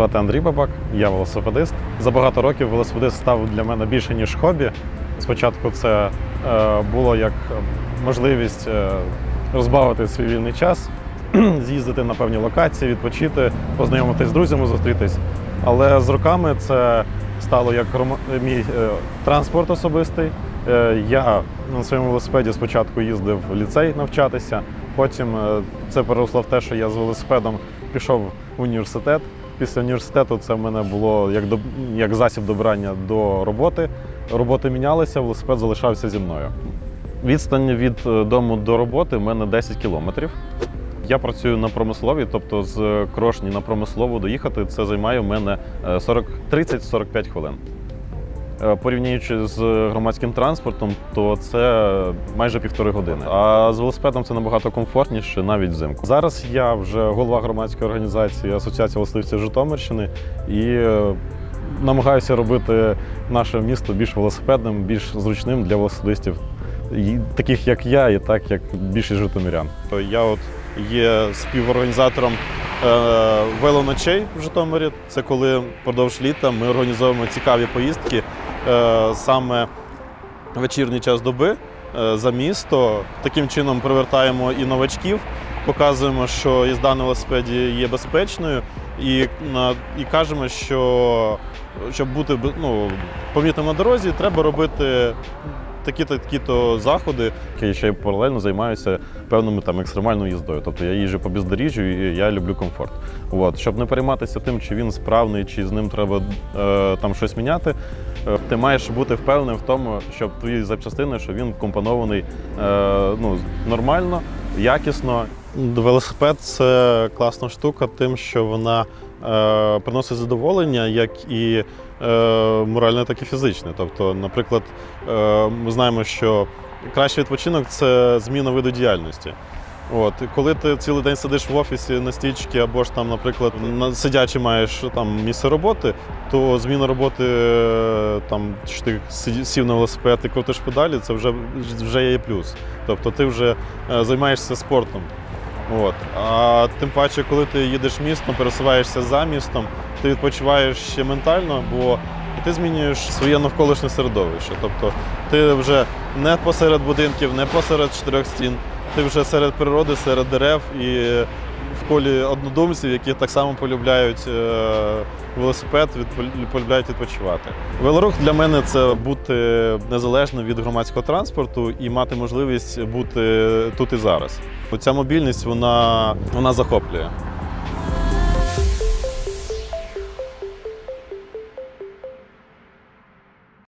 звати Андрій Бабак, я велосипедист. За багато років велосипедист став для мене більше, ніж хобі. Спочатку це було як можливість розбавити свій вільний час, з'їздити на певні локації, відпочити, познайомитись з друзями, зустрітись. Але з роками це стало як мій транспорт особистий. Я на своєму велосипеді спочатку їздив в ліцей навчатися, потім це переросло в те, що я з велосипедом пішов в університет. Після університету це в мене було як засіб добрання до роботи. Роботи мінялися, велосипед залишався зі мною. Відстань від дому до роботи в мене 10 кілометрів. Я працюю на промисловій, тобто з Крошні на промислову доїхати це займає в мене 30-45 хвилин. Порівнюючи з громадським транспортом, то це майже 1,5 години. А з велосипедом це набагато комфортніше, навіть взимку. Зараз я вже голова громадської організації Асоціація велосипедистів Житомирщини і намагаюся робити наше місто більш велосипедним, більш зручним для велосипедистів, таких як я і так як більшість житомирян. Я є співорганізатором велоночей в Житомирі. Це коли впродовж літа ми організовуємо цікаві поїздки саме вечірній час доби за місто. Таким чином привертаємо і новачків, показуємо, що їзда на велосипеді є безпечною і кажемо, що щоб бути помітним на дорозі, треба робити такі-то заходи. Я ще й паралельно займаюся певною екстремальною їздою. Тобто я їжджу по бездоріжжю і я люблю комфорт. Щоб не перейматися тим, чи він справний, чи з ним треба щось міняти, ти маєш бути впевненим в тому, що твої запчастини, що він компонований нормально, якісно. Велосипед – це класна штука тим, що вона приносить задоволення як і моральне, так і фізичне. Тобто, наприклад, ми знаємо, що кращий відпочинок – це зміна виду діяльності. Коли ти цілий день сидиш в офісі на стільчики або ж наприклад, сидячи маєш місце роботи, то зміна роботи, що ти сів на велосипед і крутиш педалі, це вже є плюс. Тобто ти вже займаєшся спортом. А тим паче, коли ти їдеш містом, пересуваєшся за містом, ти відпочиваєш ще ментально, бо ти змінюєш своє навколишнє середовище. Тобто ти вже не посеред будинків, не посеред 4 стін, ти вже серед природи, серед дерев і в колі однодумців, які так само полюбляють велосипед, полюбляють відпочивати. Велорух для мене – це бути незалежним від громадського транспорту і мати можливість бути тут і зараз. Ця мобільність, вона захоплює.